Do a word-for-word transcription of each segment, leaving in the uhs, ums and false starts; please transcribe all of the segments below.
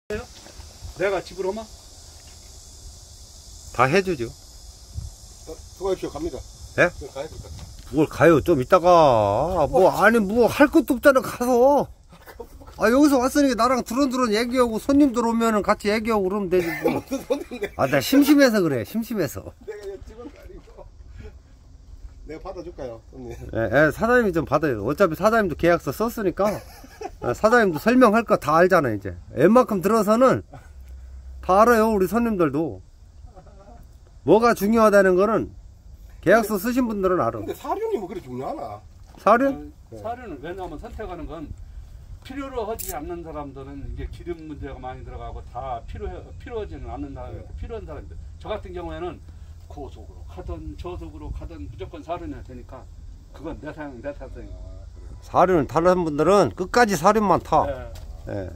내가 집으로 오면 다 해주죠. 어, 수고하십시오. 갑니다. 예? 가야 될 것 같아요. 뭘 가요? 좀 이따가. 뭐, 아니, 뭐, 할 것도 없잖아, 가서. 아, 여기서 왔으니까 나랑 두런두런 얘기하고, 손님들 오면은 같이 얘기하고 그러면 되지, 뭐. 아, 나 심심해서 그래, 심심해서. 내가 직원 아니고. 내가 받아줄까요, 손님? 예, 예, 사장님이 좀 받아요. 어차피 사장님도 계약서 썼으니까. 예, 사장님도 설명할 거 다 알잖아, 이제. 웬만큼 들어서는 다 알아요, 우리 손님들도. 뭐가 중요하다는 거는 계약서 쓰신 분들은 알아. 근데 사료니 뭐 그래 중요하나? 사료? 네. 사료는 왜냐하면 선택하는 건 필요로 하지 않는 사람들은 이게 기름 문제가 많이 들어가고 다 필요해 필요하지는 않는 사람이 네. 필요한 사람들. 저 같은 경우에는 고속으로 가든 저속으로 가든 무조건 사료는 되니까 그건 내 사용 내 사용. 사료는 다른 분들은 끝까지 사료만 타. 네. 예.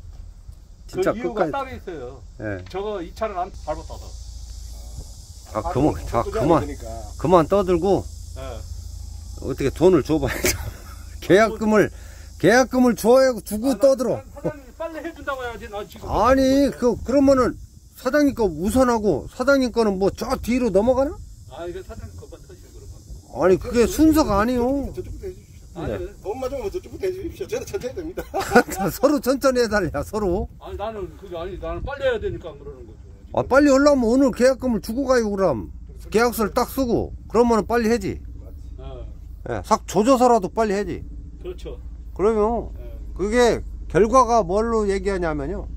진짜 그 이유가 끝까지. 따로 있어요. 예. 저거 이 차를 안 밟았다서. 아, 그만, 자, 그만, 그만 떠들고, 네. 어떻게 돈을 줘봐야죠. 계약금을, 계약금을 줘야, 주고 아, 떠들어. 사장님이 빨리 해준다고 해야지, 나 지금. 아니, 그, 그러면은, 사장님 거 우선하고, 사장님 거는 뭐, 저 뒤로 넘어가나? 아, 이거 사장님 거만 터시고 그러면. 아니, 그게 순서가 아니요. 저쪽부터 해주십시오. 아니, 돈만 주면 저쪽부터 해주십시오. 저는 천천히 됩니다. 서로 천천히 해달라, 서로. 아니, 나는, 그게 아니, 나는 빨리 해야 되니까 그러는 거죠. 아, 빨리 하려면 오늘 계약금을 주고 가요, 그럼. 계약서를 딱 쓰고, 그러면은 빨리 해지. 어, 예, 싹 조져서라도 빨리 해지. 그렇죠. 그러면, 예. 그게 결과가 뭘로 얘기하냐면요.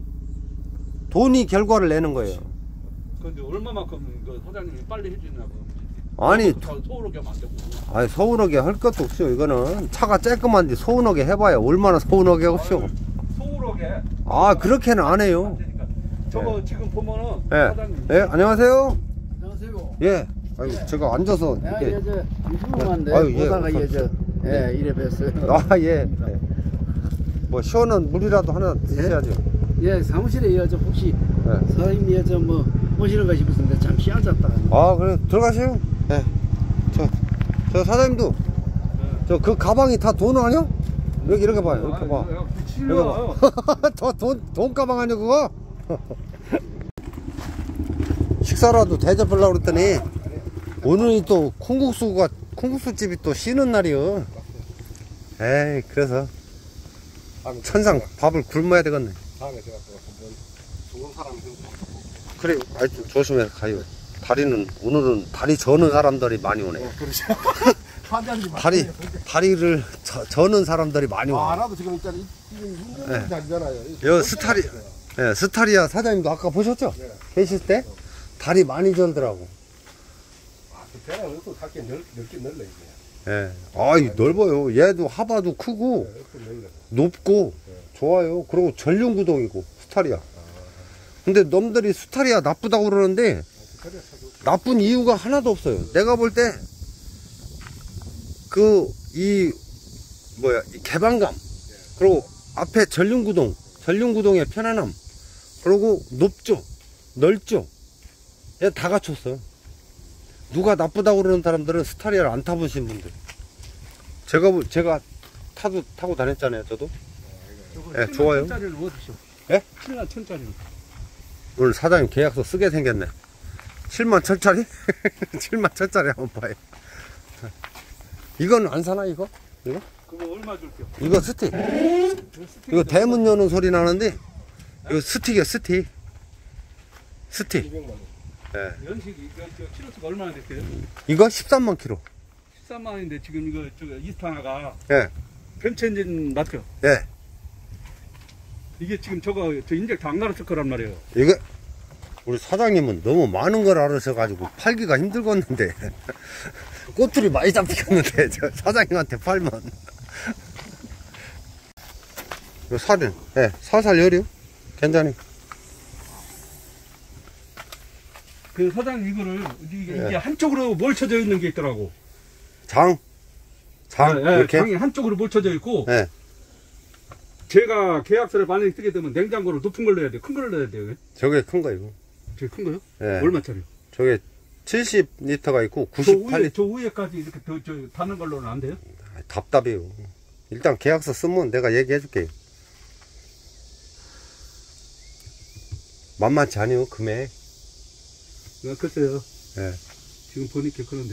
돈이 결과를 내는 거예요. 근데 얼마만큼 그 사장님이 빨리 해주냐고. 아니, 서울하게 하면 안 되고. 아니, 서운하게 할 것도 없어요. 이거는 차가 쬐끔한데 서운하게 해봐야 얼마나 서운하게 없어. 서울하게. 아, 그렇게는 안 해요. 되니까. 저거 네. 지금 보면은 예. 사장님. 예, 안녕하세요. 안녕하세요. 예. 아유, 제가 앉아서. 아, 이렇게. 예, 저, 궁금한데, 아유, 예. 보다가, 예, 저, 예, 이래 뵀어요. 아, 예. 예. 뭐, 시원한 물이라도 하나 드셔야죠. 예, 사무실에, 예, 저, 혹시, 예. 사장님이, 예, 저, 뭐, 오시는가 싶었는데, 잠시 앉았다가. 아, 그래, 들어가세요. 예. 저, 저 사장님도, 저, 그 가방이 다 돈 아니야? 여기 이렇게 봐요. 이렇게 봐. 치료요. 더 돈, 돈 가방 아니야, 그거? 식사라도 대접하려고 그랬더니, 오늘이 또 콩국수가, 콩국수 집이 또 쉬는 날이요. 에이, 그래서, 천상 밥을 굶어야 되겠네. 다음에 제가 또 한번 좋은 사람 좀. 그래, 아이, 좀 조심해서 가요. 다리는, 오늘은 다리 저는 사람들이 많이 오네. 네, 그렇죠. 환장지 다리, 다리를 저, 저는 사람들이 많이 아, 와. 나도 지금 있잖아. 지금 힘든 네. 자리잖아요. 여 스타리, 예, 스타리아 사장님도 아까 보셨죠? 네. 계실 때? 다리 많이 절더라고. 아, 그 배는 또 살게 넓, 넓게 넓어, 이제. 예. 아이, 넓어요. 얘도 하바도 크고, 네, 또 넓어. 높고, 네. 좋아요. 그리고 전륜구동이고, 스타리아. 근데 놈들이 스타리아 나쁘다고 그러는데, 나쁜 이유가 하나도 없어요. 내가 볼 때, 그, 이, 뭐야, 이 개방감, 그리고 앞에 전륜구동, 전륜구동의 편안함, 그리고 높죠, 넓죠, 얘 다 갖췄어요. 누가 나쁘다고 그러는 사람들은 스타리아를 안 타보신 분들. 제가, 볼- 제가 타도, 타고 다녔잖아요, 저도. 예, 좋아요. 천짜리는 어디죠? 예? 칠만 천짜리는. 오늘 사장님 계약서 쓰게 생겼네. 칠만 천짜리? 칠만 천짜리 한번 봐요. 이건 안 사나, 이거? 이거? 그거 얼마 줄게요? 이거 스틱. 이거 대문 여는 소리 나는데, 이거 스틱이야, 스틱. 스틱. 이백만 원. 예. 연식이 이거 저 키로수가 얼마나 됐어요? 이거 십삼만 킬로. 십삼만 원인데 지금 이거 저 이스타나가 예. 벤츠 엔진 맞죠? 예. 이게 지금 저거 저 인젝트 안 갈았을 거란 말이에요. 이게, 우리 사장님은 너무 많은 걸 알으셔가지고 팔기가 힘들겠는데. 꼬투리 많이 잡히겠는데, 저 사장님한테 팔면. 이거 살은, 예, 살살 열이요. 괜찮이. 그 사장님 이거를 이게, 예. 이게 한쪽으로 몰쳐져 있는 게 있더라고. 장. 장, 예, 예, 이렇게. 장이 한쪽으로 몰쳐져 있고. 예. 제가 계약서를 만약에 쓰게 되면 냉장고를 높은 걸로 해야 돼요. 큰 걸로 넣어야 돼요. 저게 큰 거, 이거. 저게 큰 거요? 예. 얼마짜리? 저게 칠십 리터가 있고 저 구십팔 위에, 리터. 저 위에까지 이렇게 더, 저, 다는 걸로는 안 돼요? 답답해요. 일단 계약서 쓰면 내가 얘기해 줄게요. 만만치 않아요, 금액. 어, 글쎄요. 예. 지금 보니까 그런데.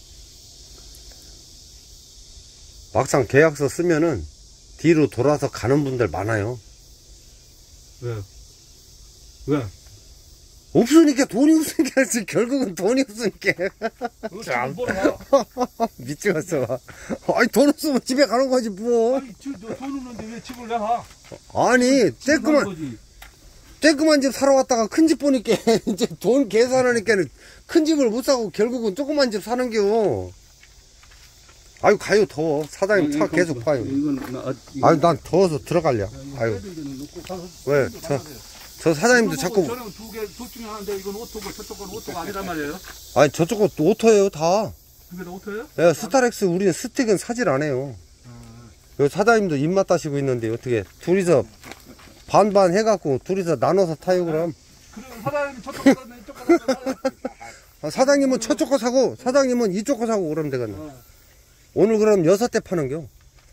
막상 계약서 쓰면은 뒤로 돌아서 가는 분들 많아요. 왜? 왜? 없으니까 돈이 없으니까 하지. 결국은 돈이 없으니까. 그거 참. 지금 뭐라. 미치겠어. 아니, 돈 없으면 집에 가는 거지, 뭐. 아니, 저, 너 돈 없는데 왜 집을 내가? 아니, 집을 쬐끄만, 사는 거지. 쬐끄만 집 사러 왔다가 큰 집 보니까 이제 돈 계산하니까는 큰 집을 못 사고 결국은 조그만 집 사는겨. 아유, 가요, 더워. 사장님 차 이거, 계속 파요. 이건, 나, 아, 이거- 아유, 난 더워서 들어갈려. 아유, 놓고 가서 왜? 좀 저, 받아세요. 저 사장님도 이거 자꾸, 저는 두 개, 둘 중에 하나인데 이건 오토고 저쪽 건 오토가 아니란 말이에요. 아니, 저쪽 거 오토예요, 다. 그게 다 오토예요? 야, 스타렉스 우리는 스틱은 사질 안 해요. 요 사장님도 입맛 따시고 있는데 어떻게 둘이서 반반 해갖고 둘이서 나눠서 타요 그럼. 그러면 사장님 저쪽 가서 이쪽 가서 아, 사장님은 저쪽 거 사고 사장님은 이쪽 거 사고 그러면 되겠네. 어. 오늘 그럼 여섯 대 파는겨.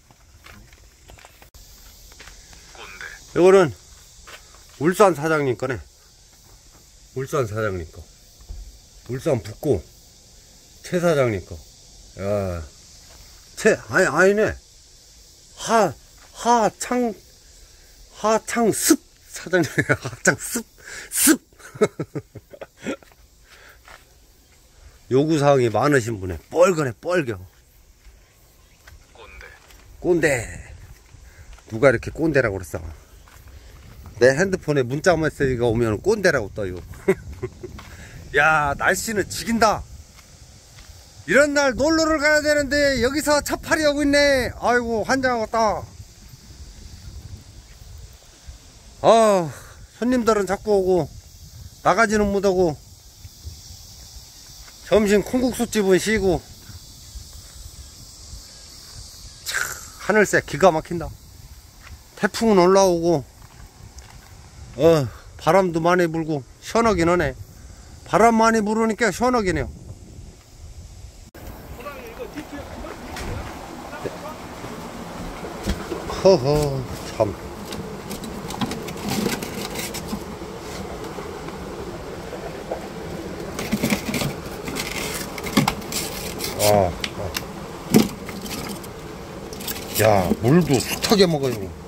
요거는 울산 사장님 거네. 울산 사장님 거. 울산 북구 최 사장님 거. 야, 최 아니 아니네. 하 하창 하창습 사장님. 하창습 습. 요구사항이 많으신 분에 뻘거네 뻘겨. 꼰대 꼰대 누가 이렇게 꼰대라고 그랬어. 내 핸드폰에 문자 메시지가 오면 꼰대라고 떠요. 야, 날씨는 죽인다. 이런 날 놀러를 가야 되는데 여기서 차팔이 하고 있네. 아이고 환장하겠다. 아, 손님들은 자꾸 오고 나가지는 못하고 점심 콩국수집은 쉬고. 참, 하늘색 기가 막힌다. 태풍은 올라오고 어 바람도 많이 불고 시원하긴 하네. 바람 많이 불으니까 시원하긴 해요. 허허 참. 아, 아. 야, 물도 숱하게 먹어요.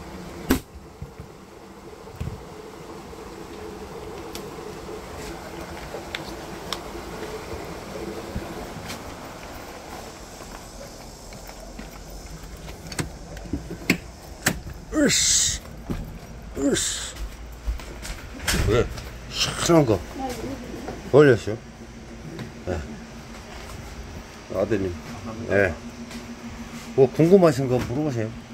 으씨, 으씨. 왜? 시원한 거 올렸어요? 네. 아드님. 예. 네. 뭐 궁금하신 거 물어보세요.